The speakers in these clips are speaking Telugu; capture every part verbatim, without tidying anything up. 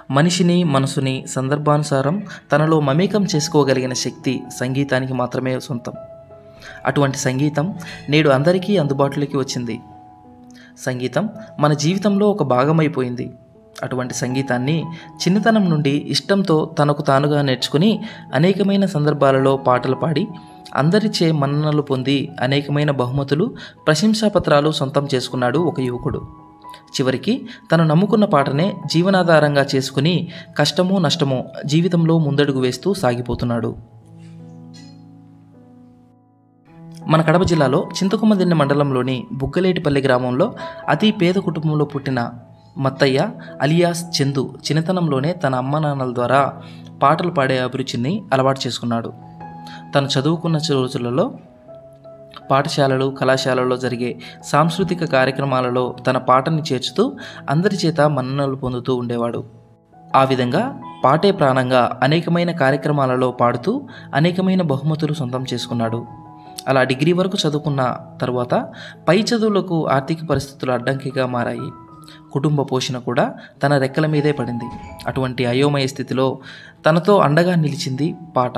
మనిషిని, మనసుని సందర్భానుసారం తనలో మమేకం చేసుకోగలిగిన శక్తి సంగీతానికి మాత్రమే సొంతం. అటువంటి సంగీతం నేడు అందరికీ అందుబాటులోకి వచ్చింది. సంగీతం మన జీవితంలో ఒక భాగమైపోయింది. అటువంటి సంగీతాన్ని చిన్నతనం నుండి ఇష్టంతో తనకు తానుగా నేర్చుకుని అనేకమైన సందర్భాలలో పాటలు పాడి అందరిచే మన్ననలు పొంది అనేకమైన బహుమతులు, ప్రశంసాపత్రాలు సొంతం చేసుకున్నాడు ఒక యువకుడు. చివరికి తను నమ్ముకున్న పాటనే జీవనాధారంగా చేసుకుని కష్టమో నష్టమో జీవితంలో ముందడుగు వేస్తూ సాగిపోతున్నాడు. మన కడప జిల్లాలో చింతకొమ్మదిన్నె మండలంలోని బుగ్గలేటిపల్లి గ్రామంలో అతి పేద కుటుంబంలో పుట్టిన మత్తయ్య అలియాస్ చందు చిన్నతనంలోనే తన అమ్మ నాన్నల ద్వారా పాటలు పాడే అభిరుచిని అలవాటు చేసుకున్నాడు. తను చదువుకున్న రోజులలో పాఠశాలలు, కళాశాలలో జరిగే సాంస్కృతిక కార్యక్రమాలలో తన పాటని చేర్చుతూ అందరి చేత మన్ననలు పొందుతూ ఉండేవాడు. ఆ విధంగా పాటే ప్రాణంగా అనేకమైన కార్యక్రమాలలో పాడుతూ అనేకమైన బహుమతులు సొంతం చేసుకున్నాడు. అలా డిగ్రీ వరకు చదువుకున్న తరువాత పై చదువులకు ఆర్థిక పరిస్థితులు అడ్డంకిగా మారాయి. కుటుంబ పోషణ కూడా తన రెక్కల మీదే పడింది. అటువంటి అయోమయ స్థితిలో తనతో అండగా నిలిచింది పాట.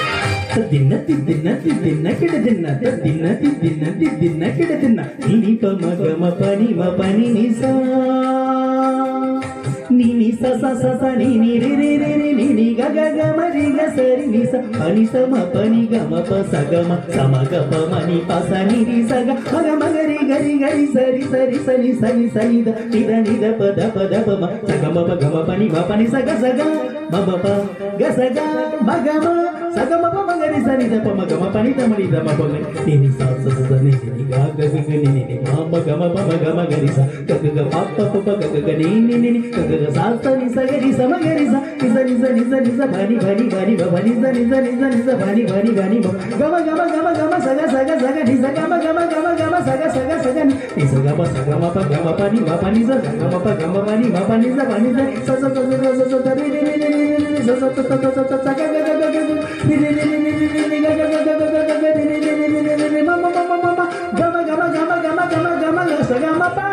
నిని స స స స ని ని రి రి రి రి ని ని గ గ గ మ రి గ స రి ని స పని స మ పని గ మ ప స గ మ స మ గ ప మ ని ప స ని రి స గ మ గ మ గ రి గ రి గ రి స రి స రి స ని స ని స ని ద ని ద ని ద ప ద ప ద ప మ స గ మ ప గ మ ప ని మ ప ని స గ స గ మ మ ప గ స గ మ గ మ స గ మ ప మ గ రి స ని ద ప మ గ మ ప ని ద మ ని ద మ ప గ ని ని స స స ని ని గ గ గ ని ని ని మ మ గ మ ప మ గ మ గ రి స గ గ గ ప ప ప గ గ గ ని ని ని గ గ గ స స ని స గ రి స మ గ రి స ని స ని స ని స ని స భ ని భ ని భ ని భ భ ని స ని స ని స ని స భ ని భ ని భ ని భ గ మ గ మ గ మ గ మ స గ స గ స గ ని స గ మ గ మ గ మ గ మ స గ స గ స గ ని ని స గ మ స గ మ ప గ మ ప ని మ ప ని స గ మ ప గ మ ప ని మ ప ని స ప ని స స స స స స స రి రి రి రి రి రి స స స స స స స గ గ గ గ గ రి రి రి రి రి రి రి గ గ గ గ గ గ గ రి రి రి రి రి రి రి మ మ మ మ మ గ మ గ మ గ మ గ మ గ మ గ మ స గ మ ప.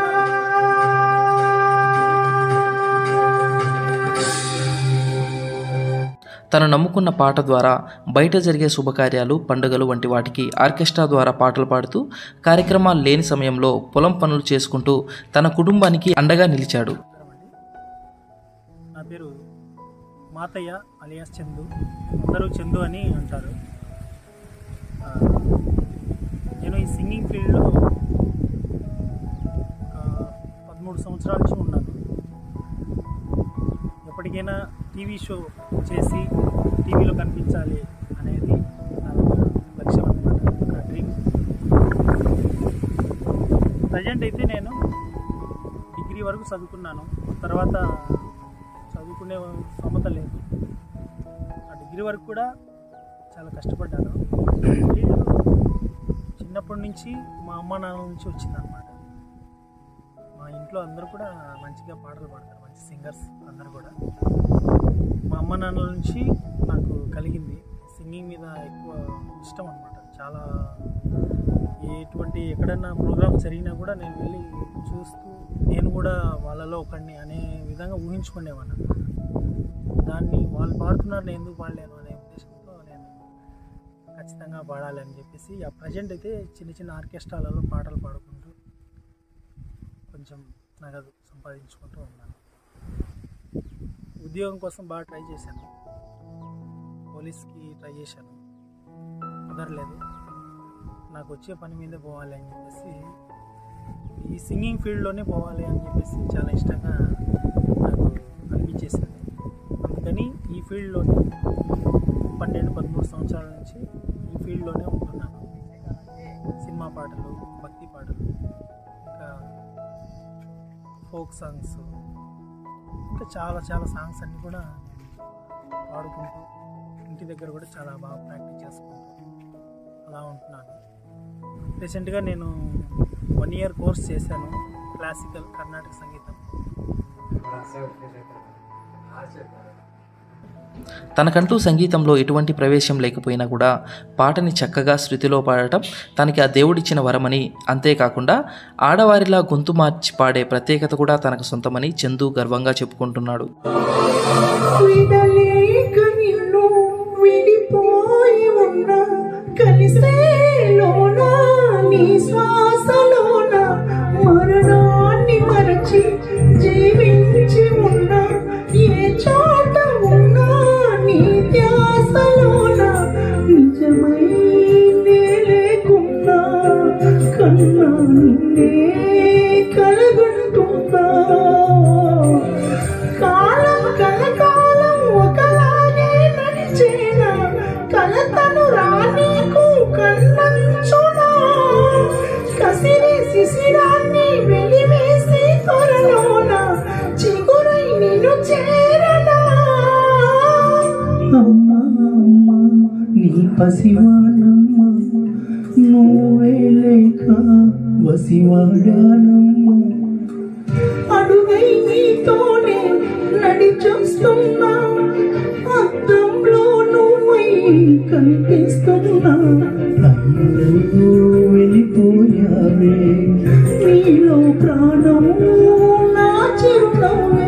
తను నమ్ముకున్న పాట ద్వారా బయట జరిగే శుభకార్యాలు, పండుగలు వంటి వాటికి ఆర్కెస్ట్రా ద్వారా పాటలు పాడుతూ కార్యక్రమాలు లేని సమయంలో పొలం పనులు చేసుకుంటూ తన కుటుంబానికి అండగా నిలిచాడు. నా పేరు మాతయ్య అలియాస్ చందు, అందరూ చందు అని అంటారు. నేను ఈ సింగింగ్ ఫీల్డ్లో పదమూడు సంవత్సరాల నుంచి ఉన్నాను. ఎప్పటికైనా టీవీ షో చేసి టీవీలో కనిపించాలి అనేది నా లక్ష్యం అన్నమాట, నా డ్రీమ్. ప్రజెంట్ అయితే నేను డిగ్రీ వరకు చదువుకున్నాను. తర్వాత చదువుకునే స్తోమత లేదు. ఆ డిగ్రీ వరకు కూడా చాలా కష్టపడ్డాను. చిన్నప్పటి నుంచి మా అమ్మ నాన్న నుంచి వచ్చిందనమాట. మా ఇంట్లో అందరూ కూడా మంచిగా పాటలు పాడతారు, మంచి సింగర్స్ అందరూ కూడా. మా అమ్మ నాన్నల నుంచి నాకు కలిగింది సింగింగ్ మీద ఎక్కువ ఇష్టం అన్నమాట. చాలా ఎటువంటి ఎక్కడన్నా ప్రోగ్రామ్ జరిగినా కూడా నేను వెళ్ళి చూస్తూ నేను కూడా వాళ్ళలో ఒకడిని అనే విధంగా ఊహించుకునేవాడిని అన్నమాట. దాన్ని వాళ్ళు పాడుతున్నారు, నేను ఎందుకు పాడలేను అనే ఉద్దేశంతో నేను ఖచ్చితంగా పాడాలి అని చెప్పేసి ఆ ప్రజెంట్ అయితే చిన్న చిన్న ఆర్కెస్ట్రాలలో పాటలు పాడుకుంటూ కొంచెం నగదు సంపాదించుకుంటూ ఉన్నాను. ఉద్యోగం కోసం బాగా ట్రై చేశాను, పోలీస్కి ట్రై చేశాను, కుదరలేదు. నాకు వచ్చే పని మీదే పోవాలి అని చెప్పేసి ఈ సింగింగ్ ఫీల్డ్లోనే పోవాలి అని చెప్పేసి చాలా ఇష్టంగా నాకు అనిపించేసింది. అందుకని ఈ ఫీల్డ్లోనే పన్నెండు పదమూడు సంవత్సరాల నుంచి ఈ ఫీల్డ్లోనే ఉంటున్నాను. సినిమా పాటలు, భక్తి పాటలు, ఇంకా ఫోక్ సాంగ్స్, ఇంకా చాలా చాలా సాంగ్స్ అన్నీ కూడా పాడుకుంటూ ఇంటి దగ్గర కూడా చాలా బాగా ప్రాక్టీస్ చేసుకుంటూ అలా ఉంటున్నాను. రీసెంట్గా నేను వన్ ఇయర్ కోర్స్ చేశాను క్లాసికల్ కర్ణాటక సంగీతం. తనకంటూ సంగీతంలో ఎటువంటి ప్రవేశం లేకపోయినా కూడా పాటని చక్కగా శృతిలో పాడటం తనకి ఆ దేవుడిచ్చిన వరమని, అంతేకాకుండా ఆడవారిలా గొంతు మార్చి పాడే ప్రత్యేకత కూడా తనకు సొంతమని చందు గర్వంగా చెప్పుకుంటున్నాడు. విడలేక నిన్ను విడిపోయి ఉన్నా, కలిసేలోన నీ శ్వాసలోన మరణాన్ని మరచి జీవించి ఉన్నా, ఏ చోట ఉన్నా నీ ధ్యాసలోన నిజమై లేకున్నా, కన్నా నిన్నే కలగంటున్నా. కాలం కలకాలం ఒకలాగే నడిచేనా, కలతను రానీకు కన్నంచునా, కసిరి శిశిరాన్ని వెలివేసి త్వరలోన చిగురై నిన్ను చేరనా. అమ్మా అమ్మా నీ పసివానమ్మా, నువ్వే లేక వసివాడానమ్మా. అడుగై నీతోనే నడిచొస్తున్నా, అద్దంలో నువ్వై కనిపిస్తున్నా. అయ్యో వెళ్ళిపోయావే, నీలో ప్రాణము నా చిరునవ్వే.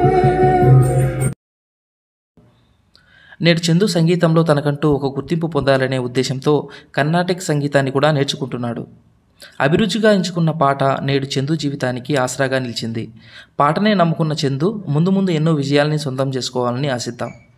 నేడు చందు సంగీతంలో తనకంటూ ఒక గుర్తింపు పొందాలనే ఉద్దేశంతో కర్ణాటక సంగీతాన్ని కూడా నేర్చుకుంటున్నాడు. అభిరుచిగా ఎంచుకున్న పాట నేడు చందు జీవితానికి ఆసరాగా నిలిచింది. పాటనే నమ్ముకున్న చందు ముందు ముందు ఎన్నో విజయాల్ని సొంతం చేసుకోవాలని ఆశిద్దాం.